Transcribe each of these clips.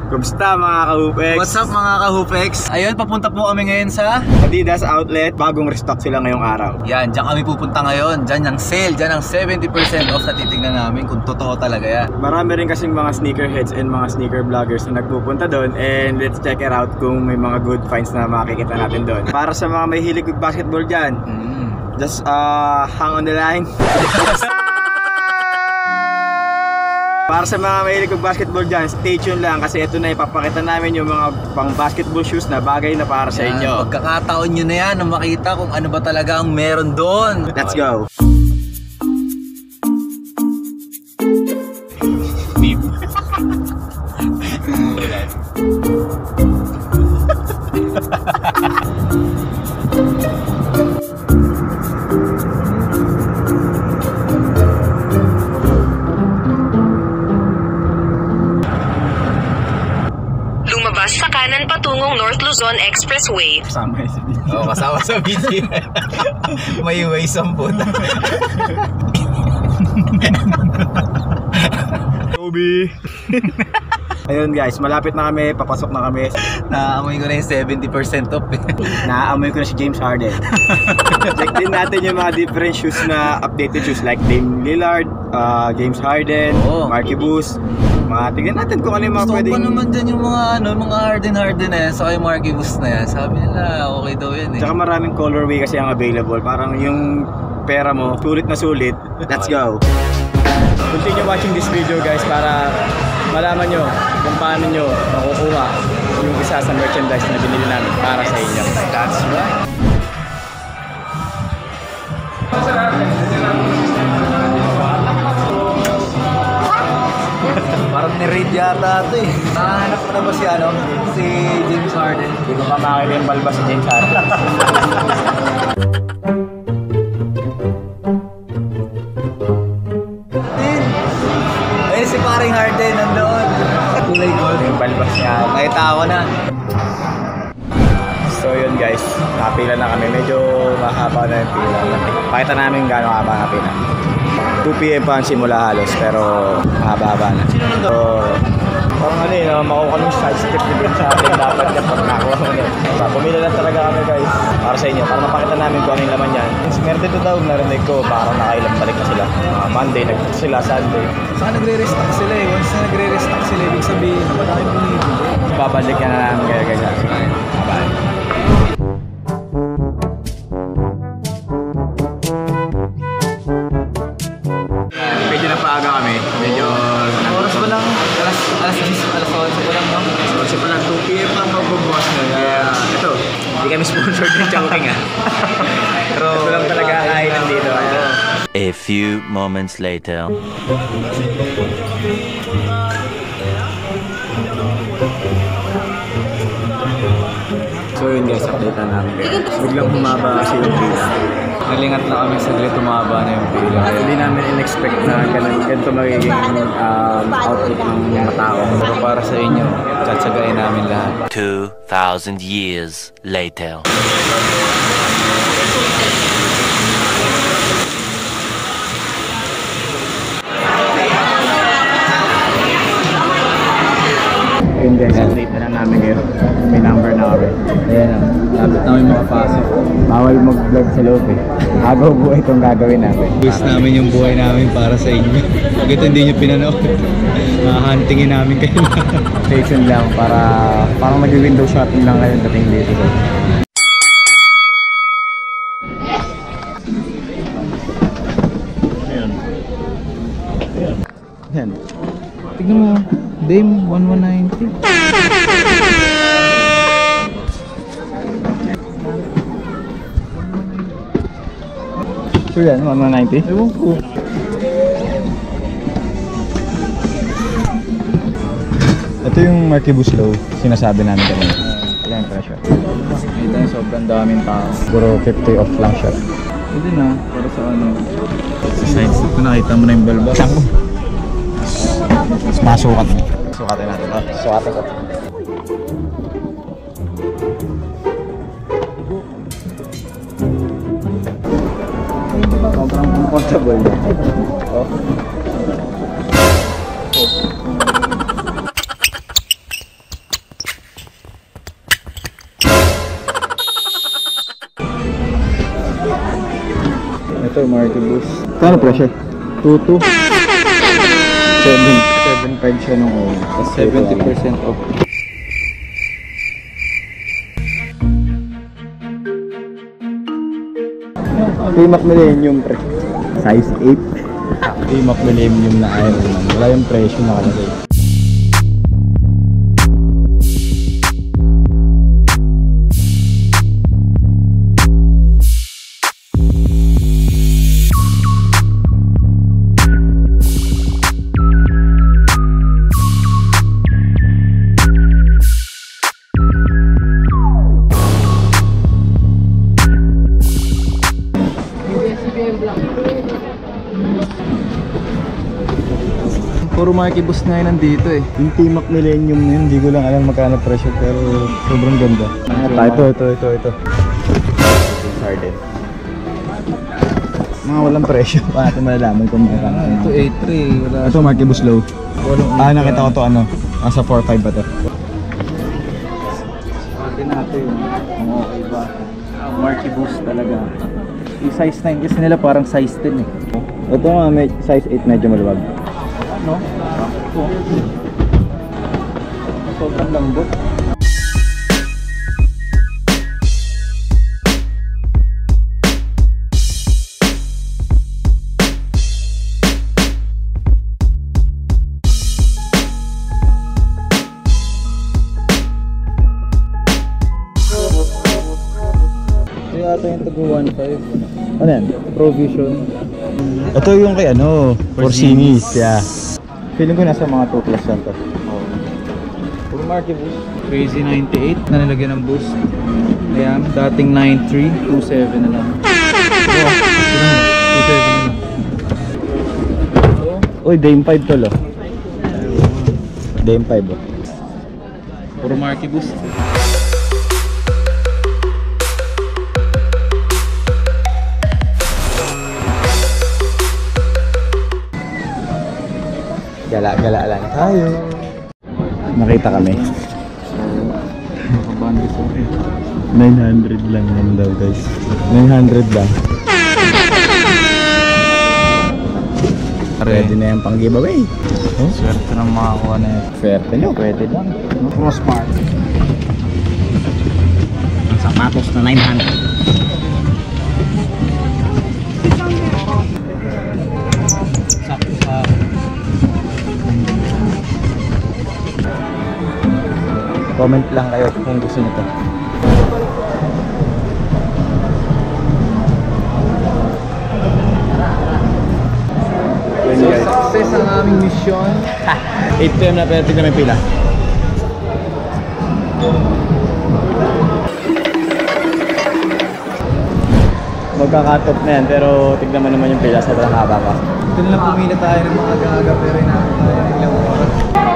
Kumusta mga ka-Hoopex? What's up mga ka-Hoopex? Ayun, papunta po kami ngayon sa Adidas Outlet. Bagong restock sila ngayong araw. Yan, dyan kami pupunta ngayon. Dyan yung sale, dyan ang 70% off na titignan namin kung totoo talaga yan. Marami rin kasing mga sneakerheads and mga sneaker vloggers na nagpupunta doon. And let's check it out kung may mga good finds na makikita natin doon. Para sa mga may hilig with basketball dyan, just hang on the line. Para sa mga mahilig ng basketball dyan, stay tuned lang kasi ito na ipapakita namin yung mga pang basketball shoes na bagay na para sa inyo. Pagkakataon nyo na yan na makita kung ano ba talaga ang meron doon. Let's go! Lumabas sa kanan patungong North Luzon Expressway. Kasama sa video. Oo, kasama sa video. May way samputa. Toby! Ayun guys, malapit na kami, papasok na kami. Naamoy ko na yung 70% off eh. Naaamoy ko na si James Harden. Check din natin yung mga different shoes na updated shoes like Dame Lillard, James Harden, Marky Boost. Tignan natin kung ano yung mga pwedeng... Gusto ko naman dyan yung mga Harden na yan, saka yung Marky Boost na yan. Sabi nila, okay daw yan eh. Tsaka maraming colorway kasi ang available. Parang yung pera mo, sulit na sulit. Let's go! Continue watching this video guys para malaman nyo kung paano nyo makukuha yung isa sa merchandise na binili namin para sa inyo. That's right. Parang ni-raid yata ito eh. Nakahanap ko na ba si James Harden? Hindi ko pa makakita yung balba si James Harden. Ayun si paring Harden nandoon. Kulay gold. Yung balbas niya. Nakita ako na. So yun guys, nakapila na kami. Medyo mahaba na yung pila. Pakita namin gano'ng haba na pila. 2 PM pa ang simula halos, pero mahaba-haba na. So, parang ano yun, makuha nung side step din sa atin dapat yan pag nakuha mo na. Pumila lang talaga kami guys, para sa inyo, para mapakita namin kung ano yung laman yan. Meron dito daw, narinig ko, parang nakailang balik na sila. Monday, nagpunta sila, Sunday. Saka nagre-restock sila eh. Once na nagre-restock sila, ibig sabihin, madami bumibili. Babalik na namin kaya guys. Bye. Medyo napaaga kami. Medyo... Oras pa lang, alas 10, alas 11 pa lang, no? Kasi pala 2 PM lang magbubukas na. Kaya ito, hindi kami sponsored ng Chowking ah. Pero ito lang talaga kainan dito. A few moments later. So yun guys, update na namin kayo. Biglang humaba kasi yung pila. Nalingat na kami saglit, tumaba na yung pila. Hindi namin in-expect na ganito magiging output ng mga tao. Pero para sa inyo, tsatsagain namin lahat. 2,000 years later. Yun guys, update na lang namin kayo. May number na kami. Ayan na, lapit namin makapasok. Bawal mag-vlog sa loob eh. Agaw buhay itong gagawin namin. Wish namin yung buhay namin para sa inyo. Pag ito hindi nyo pinanood, huntingin namin kayo. Stay tuned lang para parang mag-window shopping lang kayo dating dito. Ayan. Tignan mo, Dame 1190. Sure yan, 190? Ewan ko. Ito yung Marky Boost Low, sinasabi namin kanina. Ayan yung presyo. Ito yung sobrang daming tao. Puro 50 off lang siya. Pwede na, para sa ano. Sa side step ko nakita mo na yung balbas. Mas masukat mo. Sukatin natin. Sukatin ko. Sobrang comfortable niya. Oh. for Marty Boost. Kano presyo? 2.2. 7.5 siya nung una. Tapos 70% off. T-Mac Millennium pre. Size 8. T-Mac Millennium na Iron Man. Wala yung presyo nakalagay. Puro Marky Boost na yun nandito eh. Yung T-Mac Millennium na yun, hindi ko lang alam magkano presyo pero sobrang ganda. Ito. Sardin. Mga walang presyo. Paano natin malalaman kung magkano. Ito 8.3. Wala. Ito Marky Boost Low. Nakita ko to ano. Nasa 4.5 ba to? Atin natin. Kung okay ba. Marky Boost talaga. Yung size 9 kasi nila parang size 10 eh. Ito nga may size 8 medyo maluwag. Ano? Sobrang lambot. Ito yata yung tago 1.5. Ano yan? Provision. Ito yung kay ano, Porcinis. Yeah. Feeling ko nasa mga 2 plus yan to. Puro Marky Boost. Crazy 98 na nilagyan ng boost. Ayan, dating 93, 27 na lang. 27 na lang. Uy, Dame 5 to lo. Dame 5 oh. Puro Marky Boost. Gala-gala lang tayo. Nakita kami. Nakabandi sa 900 lang yan daw guys. 900 lang. Ready na yan pang giveaway. Oh? Swerte ng makakuha na yun. Swerte nyo, pwede lang. Crossmark. Ang sapatos na 900. Sakto pa. Comment lang kayo kung gusto nyo to. Success ang aming mission. 8 PM na pero tignan may pila. Magka-cut off na yan pero tignan mo naman yung pila, sobrang haba pa. Ito na lang pumila tayo ng mga gaga pero inaantay tayo ng ilang oras.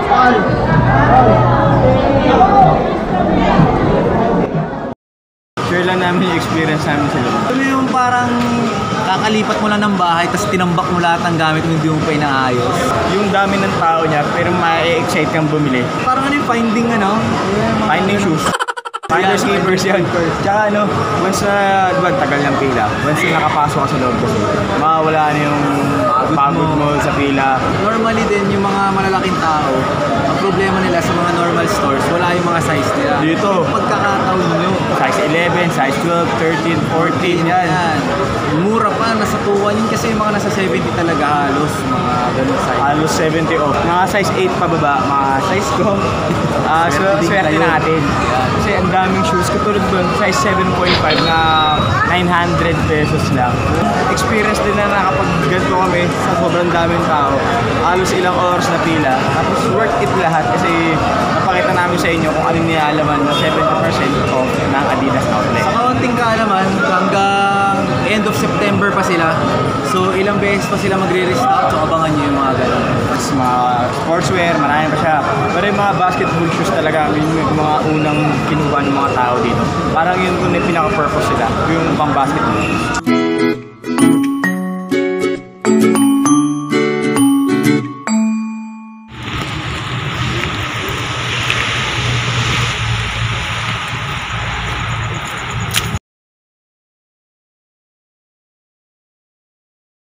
Share lang namin yung experience namin sa loob. Ito yung parang kakalipat mo lang ng bahay tapos tinambak mo lahat ng gamit mo hindi mo pa inaayos. Yung dami ng tao niya pero ma-excite kang bumili. Parang ano yung finding ano? Finding shoes. Finders keepers yan. Tsaka ano, once na, diba, tagal ng pila. Once na nakapasok ka sa loob kasi, mawawala na yung pagod mo sa pila. Normally din yung mga malalaking tao, ang problema nila sa mga normal stores, wala yung mga size nila. Dito. Yung pagkakataon nyo. Size 11, size 12, 13, 14, yan. Yan. Mura pa, nasa 2.1 yun kasi yung mga nasa 70 talaga halos, mga ganun size. Halos 70 off. Mga size 8 pababa, mga size ko. Swerte natin. Kasi ang daming shoes. Katulad doon, size 7.5 na 900 pesos lang. Experience din na nakapag-ganto kami sa sobrang daming tao. Halos ilang oras na pila. Tapos worth it lahat kasi napakita namin sa inyo kung ano nilalaman na 70% off ng Adidas outlet. Sa kaunting kaalaman, hanggang end of September pa sila. So ilang beses pa sila magre-restock, so abangan nyo yung mga ganun. Tapos mga sportswear, marami pa siya. Pero yung mga basketball shoes talaga, yung mga unang kinuha ng mga tao dito. Parang yun kung yung pinaka-purpose sila, yung pang basketball.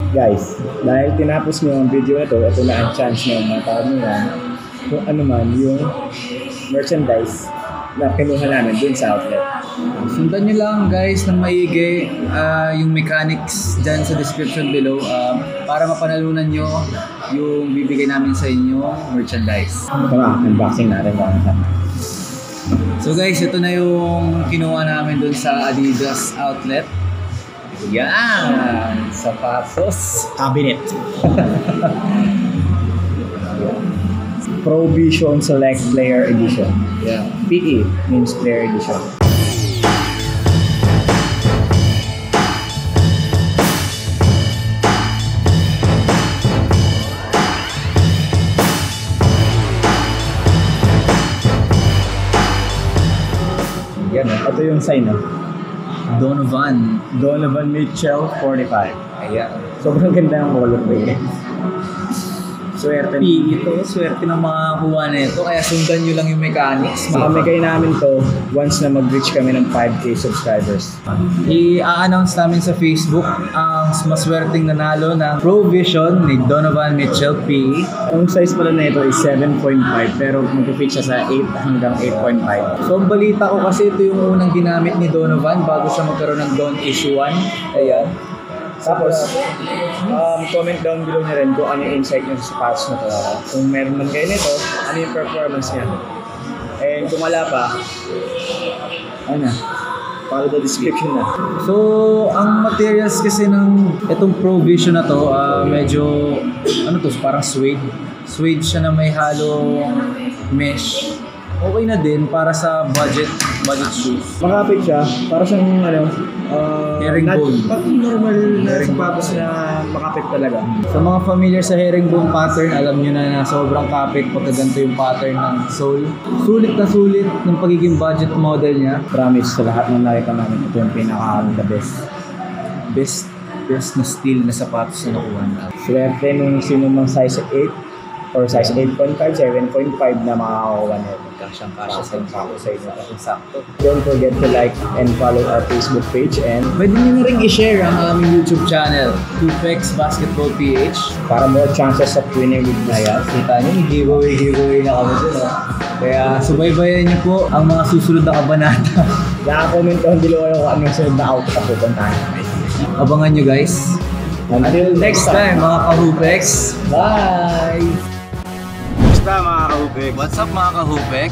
Guys, dahil tinapos nyo ang video na to, ito na ang chance nyo matawag nyo yan kung ano man yung merchandise na kinuha namin dun sa outlet. Sundan nyo lang guys ng maigi yung mechanics dyan sa description below para mapanalunan nyo yung bibigay namin sa inyo merchandise. Tara, unboxing natin mga. So guys, ito na yung kinuha namin dun sa Adidas outlet. Yan! Sapatos! Cabinet. Pro Vision Select Player Edition. Yeah. PE means Player Edition. Yan, ito yung sign, no? Donovan. Donovan Mitchell 45. Ayan. Sobrang ganda ng colorway. Swerte. Ito, swerte ng mga kuha na ito. Kaya sundan nyo lang yung mechanics. Makamigay namin to once na mag-reach kami ng 5K subscribers. I-announce namin sa Facebook ang maswerteng nanalo ng Pro Vision ni Donovan Mitchell PE. Ang size pala na ito is 7.5 pero mag-fit siya sa 8 hanggang 8.5. So ang balita ko kasi ito yung unang ginamit ni Donovan bago siya magkaroon ng Don Issue 1. Ayan. Tapos, comment down below niya rin kung ano yung insight niyo sa sapatos na to. Kung meron man kayo nito, ano yung performance niya. And kung wala pa, ano na, follow the description na. So, ang materials kasi ng itong Pro Vision na to, medyo, ano to, parang suede. Suede siya na may halong mesh. Okay na din para sa budget shoes. Makapit siya, para siyang Herringbone. Pag normal na sapatos na makapit talaga. Sa mga familiar sa herringbone pattern, alam nyo na sobrang kapit pagka ganito yung pattern ng sole. Sulit na sulit ng pagiging budget model niya. Promise sa lahat ng nakita namin, ito yung pinaka-the best. Best na steel na sapatos na nakuha natin. Swerte nung sino mang size 8 or size 8.5, 7.5 na makakakuha nito. Kasyang-kasya sa inyo. Sakto. Don't forget to like and follow our Facebook page and Pwede nyo na rin i-share ang aming YouTube channel, Tupex Basketball PH. para more chances of winning with this. Ayan, kita nyo, may giveaway na kami dun. Kaya subaybayan nyo po ang mga susunod na kabanata. Naka-comment down below kayo kung anong sunod na outfit na pupuntahan namin. Abangan nyo guys. Until Next time mga ka-Hupex. Bye! Basta mga ka-Hupex. What's up mga ka-Hupex?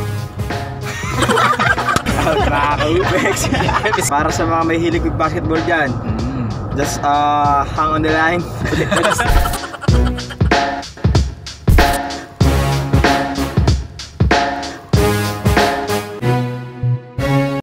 Para sa mga may hilig with basketball dyan, just hang on the line.